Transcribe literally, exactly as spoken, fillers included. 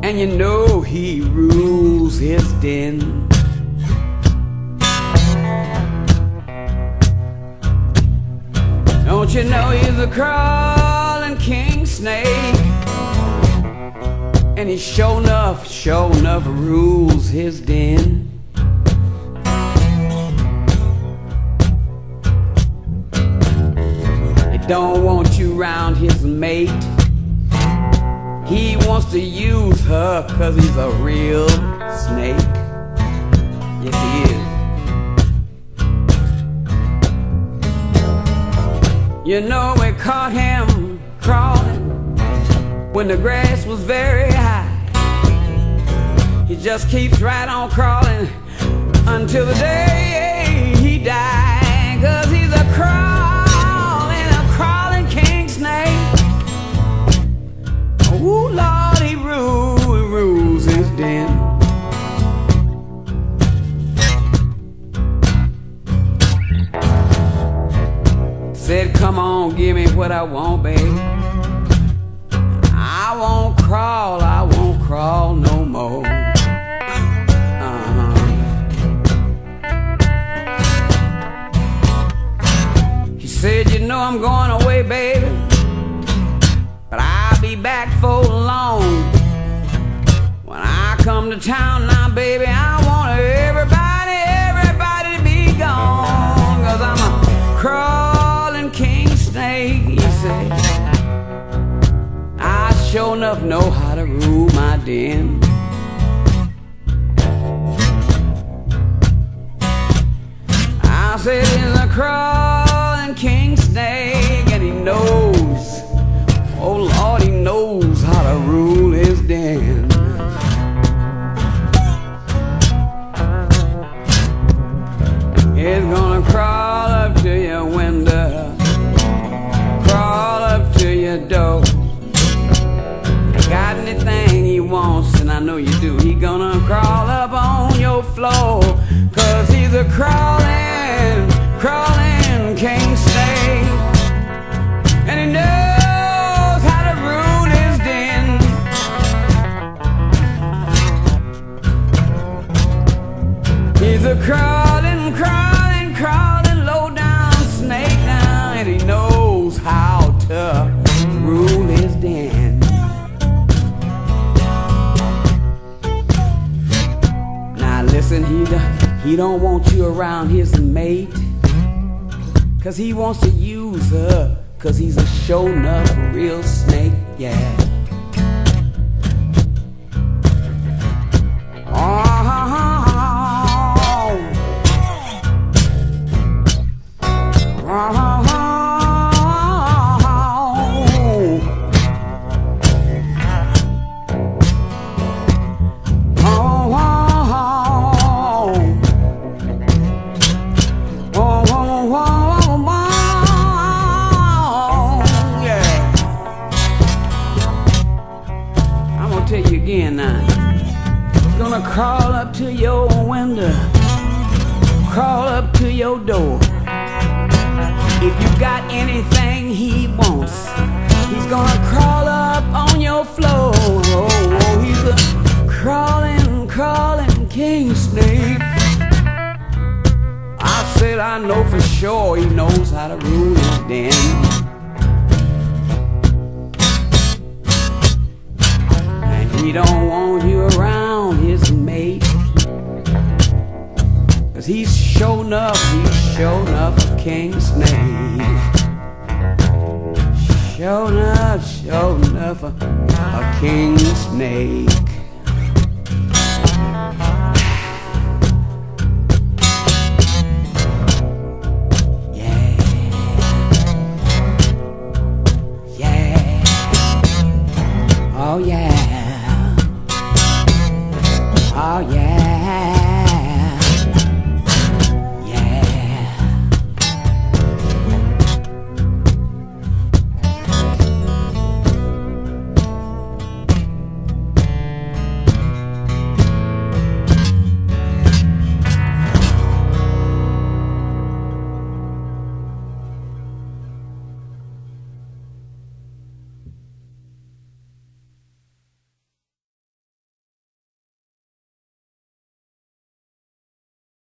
and you know he rules his den. Don't you know he's a crawling king snake, and he sure enough, sure enough rules his den. He don't want you round his mate. He wants to use her 'cause he's a real snake. Yes, he is. You know we caught him crawling when the grass was very high. He just keeps right on crawling until the day he died, 'cause he's a crawling, a crawling king snake. Ooh, Lord, he rules, he rules his den. Said, come on, give me what I want, baby. I won't crawl, I won't crawl no more. Uh-huh. He said, you know I'm going away, baby, but I'll be back for long. When I come to town now, baby, I want everybody, everybody to be gone, 'cause I'm a crawling king snake, he said. I sure enough know how to rule my den. I said he's a crawling king snake, and he knows, oh Lord, he knows how to rule his den. He's gonna crawl up to your window, crawl up to your door. Got anything he wants, and I know you do, he gonna crawl up on your floor, 'cause he's a crawling, crawling king snake, and he knows how to rule his den. He's a crawling, crawling, crawling, low down snake now, and he knows how to rule his den. Listen, he, he don't want you around his mate, 'cause he wants to use her, 'cause he's a sure enough real snake, yeah. Tell you again now. He's gonna crawl up to your window, crawl up to your door. If you got anything he wants, he's gonna crawl up on your floor. Oh, oh, he's a crawling, crawling king snake. I said I know for sure he knows how to rule his den. He don't want you around his mate, 'cause he's sure enough, he's sure enough a king snake. Sure enough, sure enough a, a king snake.